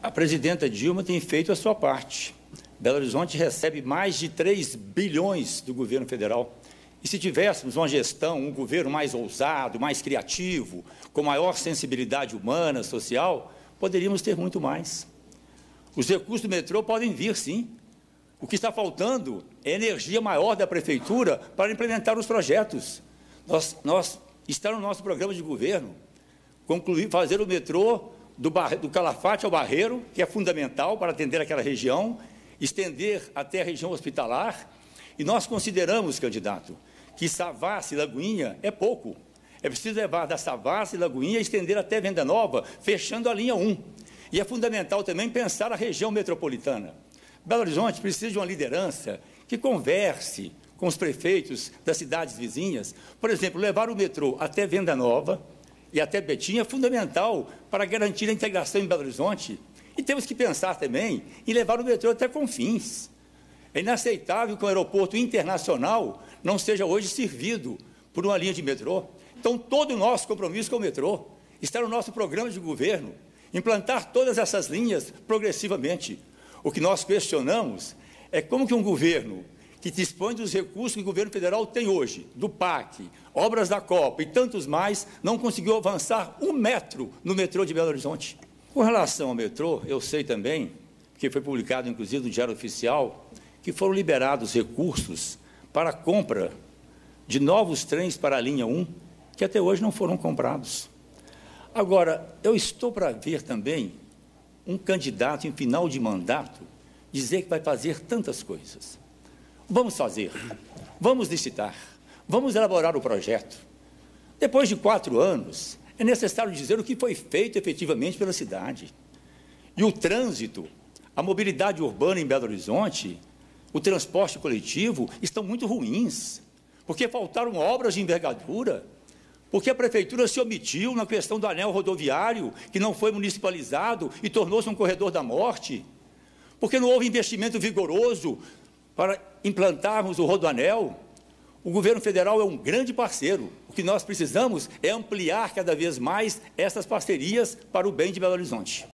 A presidenta Dilma tem feito a sua parte. Belo Horizonte recebe mais de 3 bilhões do governo federal. E se tivéssemos uma gestão, um governo mais ousado, mais criativo, com maior sensibilidade humana, social, poderíamos ter muito mais. Os recursos do metrô podem vir, sim. O que está faltando é energia maior da prefeitura para implementar os projetos. Está no nosso programa de governo concluir, fazer o metrô do Calafate ao Barreiro, que é fundamental para atender aquela região, estender até a região hospitalar. E nós consideramos, candidato, que Savassi e Lagoinha é pouco. É preciso levar da Savassi e Lagoinha e estender até Venda Nova, fechando a linha 1. E é fundamental também pensar a região metropolitana. Belo Horizonte precisa de uma liderança que converse com os prefeitos das cidades vizinhas. Por exemplo, levar o metrô até Venda Nova e até Betim é fundamental para garantir a integração em Belo Horizonte. E temos que pensar também em levar o metrô até Confins. É inaceitável que o aeroporto internacional não seja hoje servido por uma linha de metrô. Então, todo o nosso compromisso com o metrô está no nosso programa de governo, implantar todas essas linhas progressivamente. O que nós questionamos é como que um governo que dispõe dos recursos que o governo federal tem hoje, do PAC, obras da Copa e tantos mais, não conseguiu avançar 1 metro no metrô de Belo Horizonte. Com relação ao metrô, eu sei também, que foi publicado inclusive no Diário Oficial, que foram liberados recursos para a compra de novos trens para a linha 1, que até hoje não foram comprados. Agora, eu estou para ver também um candidato em final de mandato dizer que vai fazer tantas coisas. Vamos fazer, vamos licitar, vamos elaborar o projeto. Depois de 4 anos, é necessário dizer o que foi feito efetivamente pela cidade. E o trânsito, a mobilidade urbana em Belo Horizonte, o transporte coletivo estão muito ruins, porque faltaram obras de envergadura, porque a prefeitura se omitiu na questão do anel rodoviário, que não foi municipalizado e tornou-se um corredor da morte, porque não houve investimento vigoroso para implantarmos o rodoanel. O governo federal é um grande parceiro. O que nós precisamos é ampliar cada vez mais essas parcerias para o bem de Belo Horizonte.